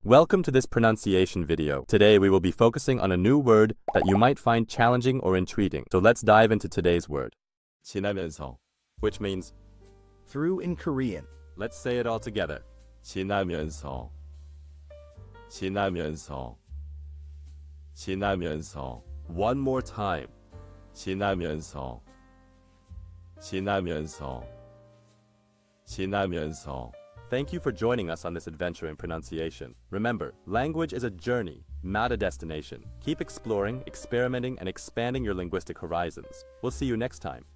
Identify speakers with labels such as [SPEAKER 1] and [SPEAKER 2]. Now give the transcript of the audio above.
[SPEAKER 1] Welcome to this pronunciation video. Today we will be focusing on a new word that you might find challenging or intriguing. So let's dive into today's word. 지나면서, which means
[SPEAKER 2] through in Korean.
[SPEAKER 1] let's say it all together.
[SPEAKER 3] 지나면서 지나면서 지나면서
[SPEAKER 1] One more time.
[SPEAKER 3] 지나면서 지나면서 지나면서
[SPEAKER 1] Thank you for joining us on this adventure in pronunciation. Remember, language is a journey, not a destination. Keep exploring, experimenting, and expanding your linguistic horizons. We'll see you next time.